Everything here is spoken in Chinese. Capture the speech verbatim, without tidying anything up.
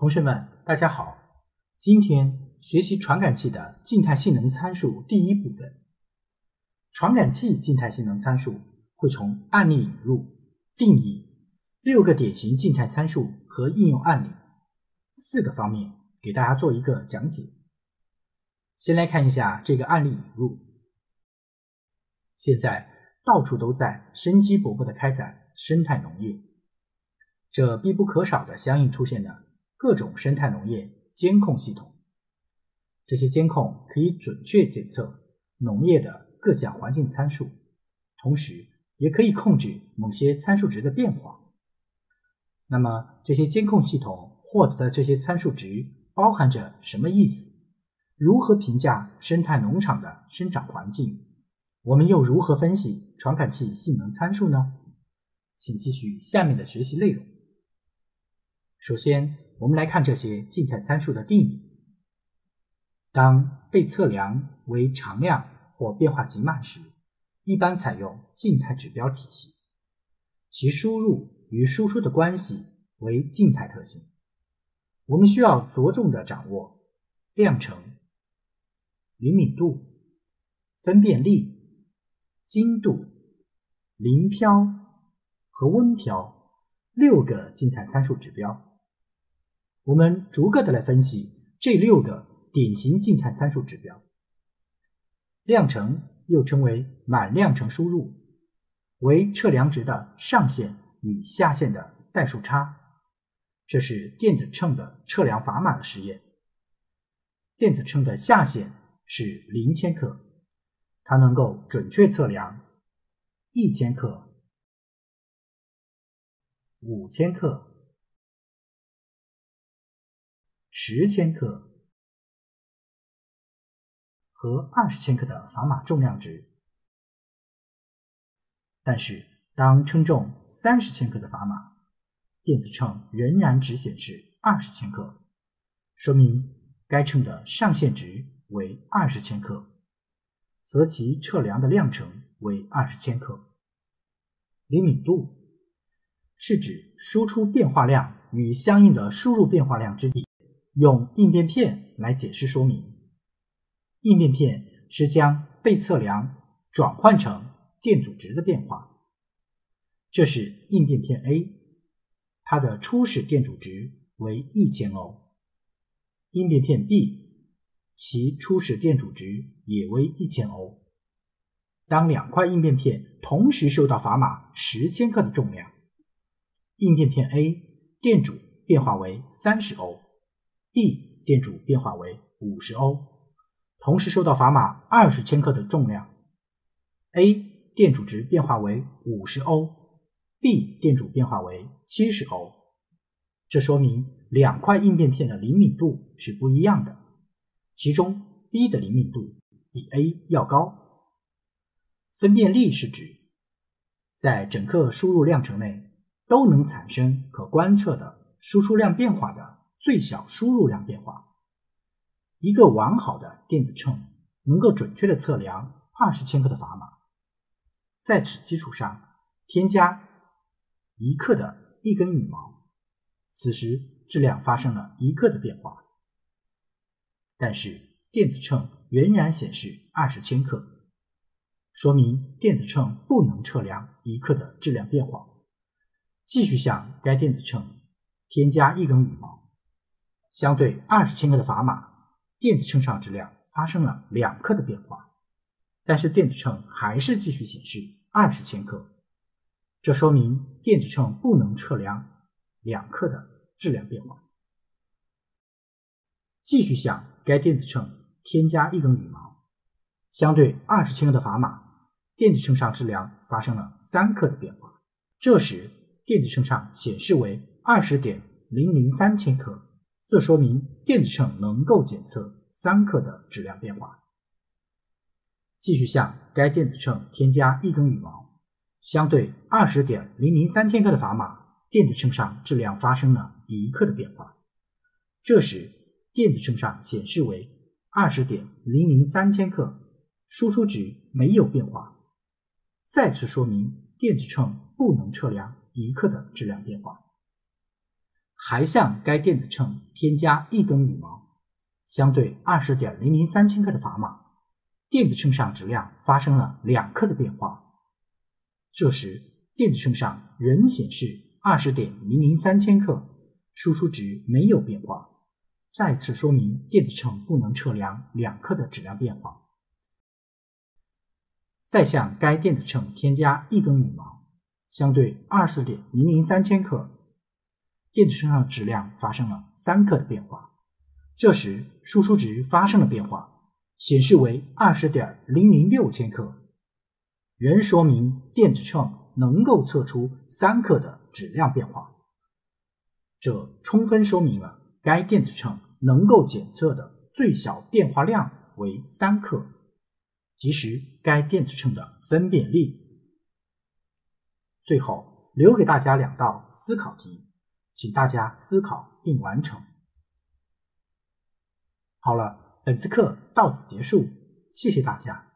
同学们，大家好，今天学习传感器的静态性能参数第一部分。传感器静态性能参数会从案例引入、定义、六个典型静态参数和应用案例四个方面给大家做一个讲解。先来看一下这个案例引入。现在到处都在生机勃勃地开展生态农业，这必不可少的相应出现了各种生态农业监控系统。这些监控可以准确检测农业的各项环境参数，同时也可以控制某些参数值的变化。那么这些监控系统获得的这些参数值包含着什么意思？如何评价生态农场的生长环境？我们又如何分析传感器性能参数呢？请继续下面的学习内容。首先，我们来看这些静态参数的定义。当被测量为常量或变化极慢时，一般采用静态指标体系，其输入与输出的关系为静态特性。我们需要着重地掌握量程、灵敏度、分辨率、精度、磷漂和温漂六个静态参数指标。我们逐个的来分析这六个典型静态参数指标。量程又称为满量程输入，为测量值的上限与下限的代数差。这是电子秤的测量砝码的实验。电子秤的下限是零千克，它能够准确测量一千克、五千克、十千克和二十千克的砝码重量值。但是当称重三十千克的砝码，电子秤仍然只显示二十千克，说明该秤的上限值为二十千克，则其测量的量程为二十千克。灵敏度是指输出变化量与相应的输入变化量之比，用应变片来解释说明。应变片是将被测量转换成电阻值的变化。这是应变片 A， 它的初始电阻值为一千欧。应变片 B， 其初始电阻值也为一千欧。当两块应变片同时受到砝码十千克的重量，应变片 A 电阻变化为三十欧， B 电阻变化为五十欧。同时受到砝码二十千克的重量， A 电阻值变化为五十欧， B 电阻变化为七十欧。这说明两块应变片的灵敏度是不一样的，其中 B 的灵敏度比 A 要高。分辨率是指在整个输入量程内都能产生可观测的输出量变化的最小输入量变化。一个完好的电子秤能够准确地测量二十千克的砝码，在此基础上添加一克的一根羽毛，此时质量发生了一克的变化。但是电子秤仍然显示二十千克，说明电子秤不能测量一克的质量变化。继续向该电子秤添加一根羽毛，相对二十千克的砝码，电子秤上质量发生了两克的变化，但是电子秤还是继续显示二十千克，这说明电子秤不能测量两克的质量变化。继续向该电子秤添加一根羽毛，相对二十千克的砝码，电子秤上质量发生了三克的变化，这时电子秤上显示为 二十点零零三千克，这说明电子秤能够检测三克的质量变化。继续向该电子秤添加一根羽毛，相对 二十点零零三千克的砝码，电子秤上质量发生了一克的变化，这时电子秤上显示为 二十点零零三千克，输出值没有变化，再次说明电子秤不能测量一克的质量变化。 还向该电子秤添加一根羽毛，相对 二十点零零三 千克的砝码，电子秤上质量发生了两克的变化。这时电子秤上仍显示 二十点零零三 千克，输出值没有变化，再次说明电子秤不能测量两克的质量变化。再向该电子秤添加一根羽毛，相对 二十四点零零三 千克，电子秤上的质量发生了三克的变化。这时输出值发生了变化，显示为 二十点零零六 千克，仍说明电子秤能够测出三克的质量变化。这充分说明了该电子秤能够检测的最小变化量为三克，即是该电子秤的分辨率。最后留给大家两道思考题，请大家思考并完成。好了，本次课到此结束，谢谢大家。